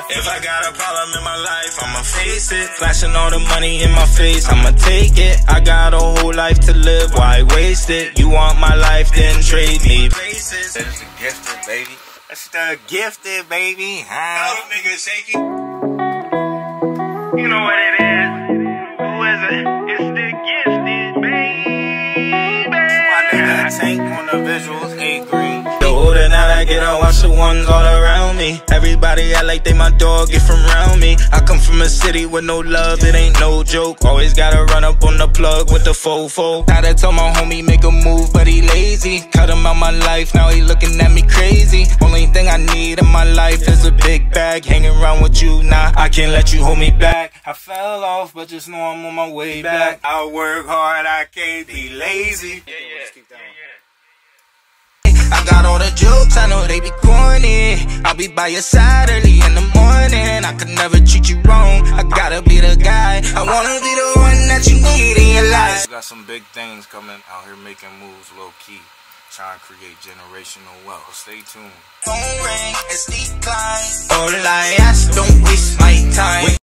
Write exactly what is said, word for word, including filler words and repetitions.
If I got a problem in my life, I'ma face it. Flashing all the money in my face, I'ma take it. I got a whole life to live, why waste it? You want my life, then trade me places. That's the gifted, baby. That's the gifted, baby. Huh? Oh, nigga, shaky. You know what it is. Who is it? It's the gifted, baby. My nigga Tank on the visuals, ain't green. The older that I get, I watch the ones all around me. Everybody act like they my dog, get from round me. I come from a city with no love, it ain't no joke. Always gotta run up on the plug with the fofo. Now I tell my homie make a move, but he lazy. Cut him out my life, now he looking at me crazy. Only thing I need in my life is a big bag. Hanging around with you, nah, I can't let you hold me back. I fell off, but just know I'm on my way back. I work hard, I can't be lazy. Yeah, yeah, yeah, yeah. I got all the jokes, I know they be corny. I'll be by your side early in the morning. I could never treat you wrong, I gotta be the guy. I wanna be the one that you need in your life. Got some big things coming out here, making moves low key, trying to create generational wealth. Stay tuned. Phone ring, it's decline. All I ask, don't waste my time.